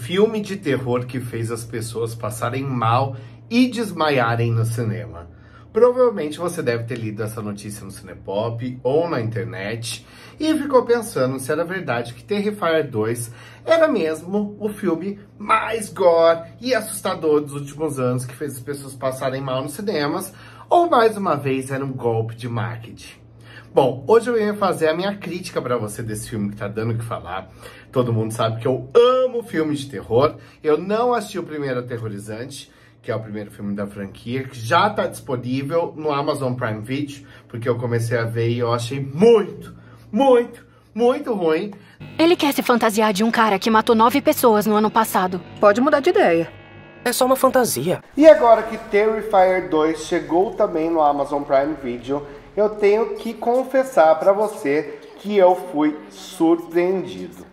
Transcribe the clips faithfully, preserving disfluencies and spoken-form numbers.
filme de terror que fez as pessoas passarem mal e desmaiarem no cinema. Provavelmente você deve ter lido essa notícia no Cinepop ou na internet e ficou pensando se era verdade que Terrifier dois era mesmo o filme mais gore e assustador dos últimos anos que fez as pessoas passarem mal nos cinemas, ou mais uma vez era um golpe de marketing. Bom, hoje eu venho fazer a minha crítica pra você desse filme que tá dando o que falar. Todo mundo sabe que eu amo filme de terror. Eu não assisti o primeiro Aterrorizante, que é o primeiro filme da franquia, que já tá disponível no Amazon Prime Video, porque eu comecei a ver e eu achei muito, muito, muito ruim. Ele quer se fantasiar de um cara que matou nove pessoas no ano passado. Pode mudar de ideia. É só uma fantasia. E agora que Terrifier dois chegou também no Amazon Prime Video, eu tenho que confessar pra você que eu fui surpreendido.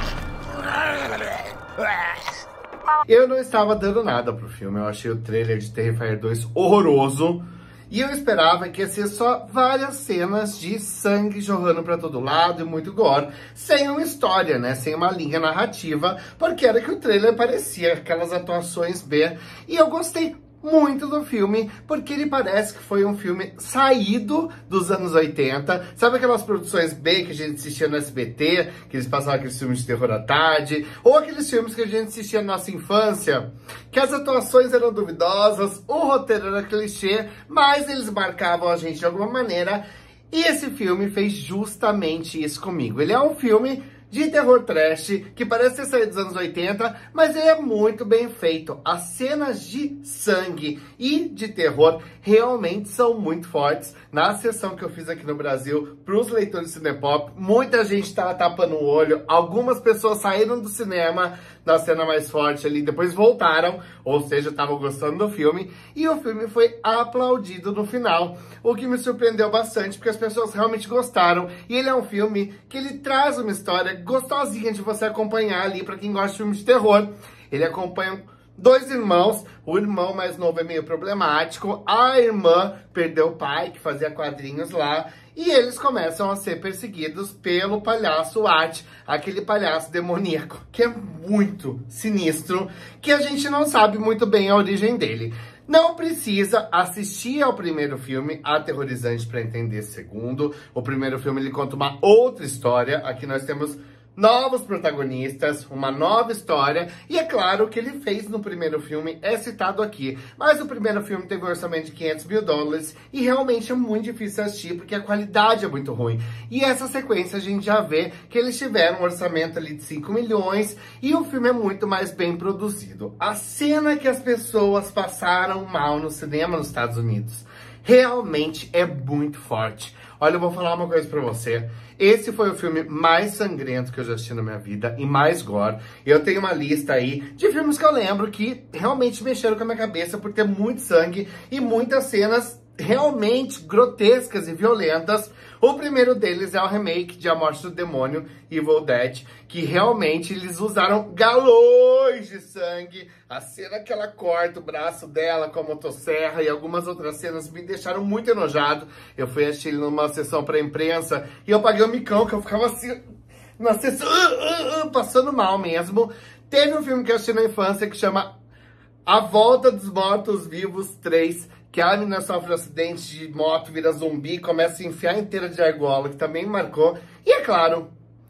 Eu não estava dando nada pro filme, eu achei o trailer de Terrifier dois horroroso. E eu esperava que ia ser só várias cenas de sangue jorrando pra todo lado e muito gore, sem uma história, né? Sem uma linha narrativa, porque era que o trailer parecia, aquelas atuações B. E eu gostei muito do filme, porque ele parece que foi um filme saído dos anos oitenta. Sabe aquelas produções B que a gente assistia no S B T, que eles passavam aqueles filmes de terror à tarde, ou aqueles filmes que a gente assistia na nossa infância, que as atuações eram duvidosas, o roteiro era clichê, mas eles marcavam a gente de alguma maneira, e esse filme fez justamente isso comigo. Ele é um filme de terror trash, que parece ter saído dos anos oitenta, mas ele é muito bem feito. As cenas de sangue e de terror realmente são muito fortes. Na sessão que eu fiz aqui no Brasil, para os leitores de Cinepop, muita gente estava tapando o olho, algumas pessoas saíram do cinema na cena mais forte ali, depois voltaram, ou seja, estavam gostando do filme, e o filme foi aplaudido no final, o que me surpreendeu bastante, porque as pessoas realmente gostaram, e ele é um filme que ele traz uma história gostosinha de você acompanhar ali, para quem gosta de filme de terror. Ele acompanha dois irmãos, o irmão mais novo é meio problemático, a irmã perdeu o pai, que fazia quadrinhos lá, e eles começam a ser perseguidos pelo palhaço Art, aquele palhaço demoníaco, que é muito sinistro, que a gente não sabe muito bem a origem dele. Não precisa assistir ao primeiro filme, Aterrorizante, para entender esse segundo. O primeiro filme ele conta uma outra história, aqui nós temos novos protagonistas, uma nova história, e é claro que ele fez no primeiro filme é citado aqui, mas o primeiro filme teve um orçamento de quinhentos mil dólares e realmente é muito difícil assistir porque a qualidade é muito ruim. E essa sequência a gente já vê que eles tiveram um orçamento ali de cinco milhões e o filme é muito mais bem produzido. A cena que as pessoas passaram mal no cinema nos Estados Unidos realmente é muito forte. Olha, eu vou falar uma coisa pra você. Esse foi o filme mais sangrento que eu já assisti na minha vida e mais gore. Eu tenho uma lista aí de filmes que eu lembro que realmente mexeram com a minha cabeça por ter muito sangue e muitas cenas realmente grotescas e violentas. O primeiro deles é o remake de A Morte do Demônio, Evil Dead, que realmente eles usaram galões de sangue. A cena que ela corta o braço dela com a motosserra e algumas outras cenas me deixaram muito enojado. Eu fui assistir ele numa sessão pra imprensa e eu paguei o micão, que eu ficava assim, na sessão, uh, uh, uh, passando mal mesmo. Teve um filme que eu assisti na infância que chama A Volta dos Mortos-Vivos três, que a menina sofre um acidente de moto, vira zumbi, começa a se enfiar inteira de argola, que também marcou. E é claro,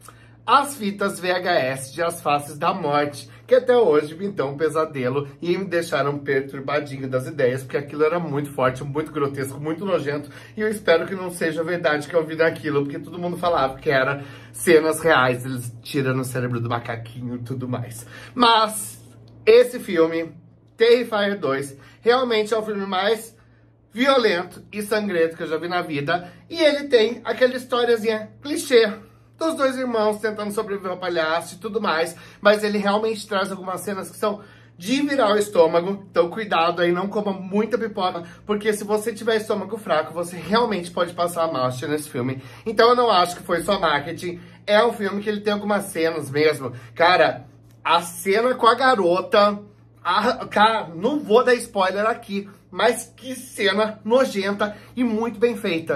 as fitas V H S de As Faces da Morte, que até hoje me dão um pesadelo e me deixaram perturbadinho das ideias, porque aquilo era muito forte, muito grotesco, muito nojento, e eu espero que não seja verdade que eu vi naquilo, porque todo mundo falava que era cenas reais, eles tirando o cérebro do macaquinho e tudo mais. Mas esse filme, Terrifier dois, realmente é o filme mais violento e sangrento que eu já vi na vida. E ele tem aquela historiazinha clichê dos dois irmãos tentando sobreviver ao palhaço e tudo mais. Mas ele realmente traz algumas cenas que são de virar o estômago. Então cuidado aí, não coma muita pipoca, porque se você tiver estômago fraco, você realmente pode passar mal assistindo esse filme. Então eu não acho que foi só marketing. É um filme que ele tem algumas cenas mesmo. Cara, a cena com a garota... Ah, cara, não vou dar spoiler aqui, mas que cena nojenta e muito bem feita.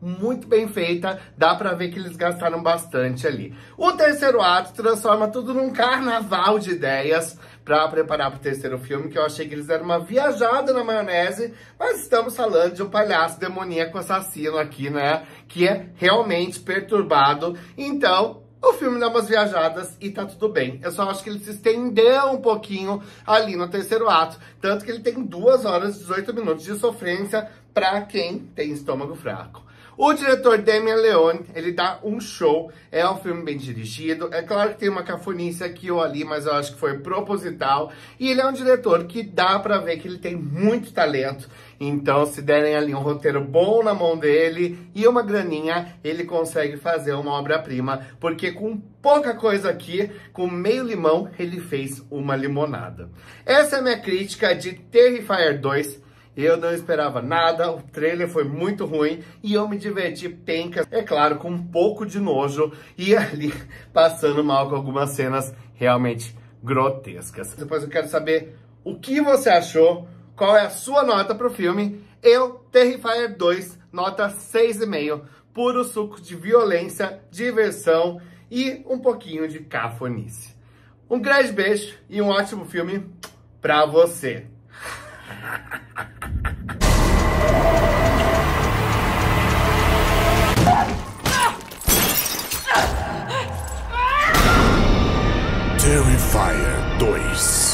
muito bem feita, dá pra ver que eles gastaram bastante ali. O terceiro ato transforma tudo num carnaval de ideias pra preparar pro terceiro filme, que eu achei que eles deram uma viajada na maionese, mas estamos falando de um palhaço demoníaco assassino aqui, né, que é realmente perturbado. Então, o filme dá umas viajadas e tá tudo bem. Eu só acho que ele se estendeu um pouquinho ali no terceiro ato. Tanto que ele tem duas horas e dezoito minutos de sofrência pra quem tem estômago fraco. O diretor Damien Leone, ele dá um show, é um filme bem dirigido, é claro que tem uma cafonice aqui ou ali, mas eu acho que foi proposital, e ele é um diretor que dá pra ver que ele tem muito talento, então se derem ali um roteiro bom na mão dele e uma graninha, ele consegue fazer uma obra-prima, porque com pouca coisa aqui, com meio limão, ele fez uma limonada. Essa é a minha crítica de Terrifier dois. Eu não esperava nada, o trailer foi muito ruim e eu me diverti pencas, é claro, com um pouco de nojo e ali passando mal com algumas cenas realmente grotescas. Depois eu quero saber o que você achou, qual é a sua nota pro filme. Eu, Terrifier dois, nota seis e meio, puro suco de violência, diversão e um pouquinho de cafonice. Um grande beijo e um ótimo filme pra você. Terrifier dois.